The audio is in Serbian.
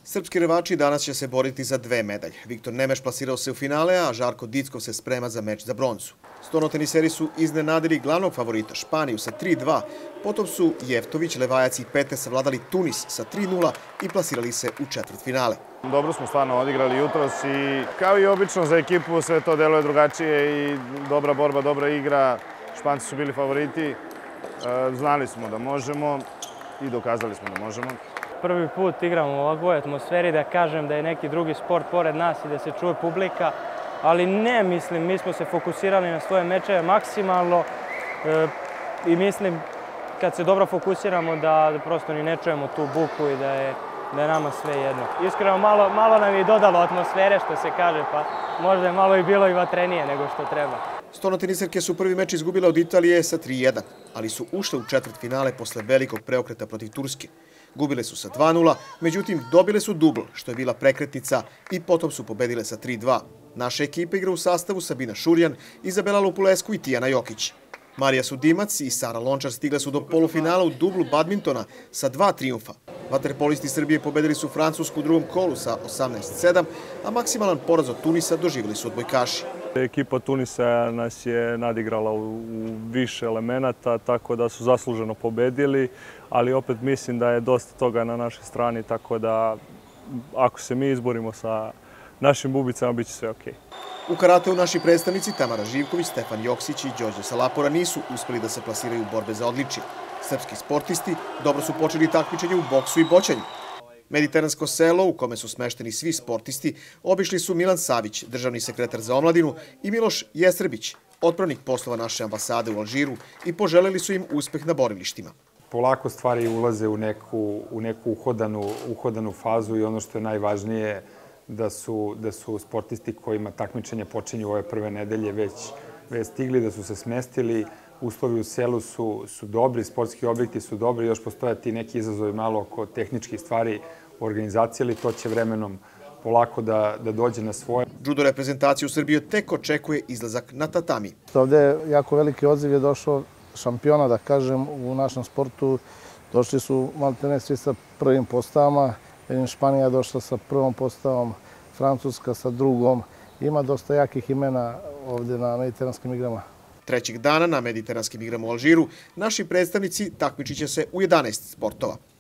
Srpski rvači danas će se boriti za 2 medalje. Viktor Nemeš plasirao se u finale, a Žarko Dickov se sprema za meč za bronzu. Stonoteniseri su iznenadili glavnog favorita Španiju sa 3-2, potom su Jevtović, Levajac i Pete savladali Tunis sa 3-0 i plasirali se u četvrtfinale. Dobro smo stvarno odigrali jutros i kao i obično za ekipu sve to deluje drugačije i dobra borba, dobra igra. Španci su bili favoriti, znali smo da možemo i dokazali smo da možemo. Prvi put igramo u ovakvoj atmosferi, da kažem da je neki drugi sport pored nas i da se čuje publika, ali ne mislim, mi smo se fokusirali na svoje mečeve maksimalno i mislim kad se dobro fokusiramo da prosto ni ne čujemo tu buku i da je nama sve jedno. Iskreno malo nam je dodalo atmosfere što se kaže, pa možda je malo i bilo i vatrenije nego što treba. Stonoteniserke su prvi meč izgubile od Italije sa 3-1, ali su ušle u četvrtfinale posle velikog preokreta protiv Turske. Gubile su sa 2-0, međutim dobile su dubl, što je bila prekretnica, i potom su pobedile sa 3-2. Naša ekipa igra u sastavu Sabina Šurjan, Izabela Lupulescu i Tijana Jokić. Marija Sudimac i Sara Lončar stigle su do polufinala u dublu badmintona sa 2 trijumfa. Vaterpolisti Srbije pobedili su Francusku u drugom kolu sa 18-7, a maksimalan poraz od Tunisa doživjeli su odbojkaši. Ekipa Tunisa nas je nadigrala u više elemenata, tako da su zasluženo pobedili, ali opet mislim da je dosta toga na našoj strani, tako da ako se mi izborimo sa našim bubicama, bit će sve okej. U karateu naši predstavnici Tamara Živković, Stefan Joksić i Đorđe Salapora nisu uspeli da se plasiraju u borbe za odličje. Srpski sportisti dobro su počeli takmičenje u boksu i boćanju. Mediteransko selo, u kome su smešteni svi sportisti, obišli su Milan Savić, državni sekretar za omladinu, i Miloš Jestrebić, otpravnik poslova naše ambasade u Alžiru, i poželeli su im uspeh na borilištima. Polako stvari ulaze u neku uhodanu fazu i ono što je najvažnije da su sportisti kojima takmičenje počinju ove prve nedelje već stigli, da su se smestili. Uslovi u selu su dobri, sportski objekti su dobri, još postoje ti neki izazovi malo oko tehničkih stvari u organizaciji, ali to će vremenom polako da dođe na svoje. Judo reprezentaciju Srbije tek očekuje izlazak na tatami. Ovde je jako veliki odziv, je došao šampiona, da kažem, u našem sportu. Došli su maltene svi sa prvim postavama. Španija je došla sa prvom postavom, Francuska sa drugom. Ima dosta jakih imena ovde na mediteranskim igrama. Trećeg dana na mediteranskim igrama u Alžiru naši predstavnici takmičit će se u 11 sportova.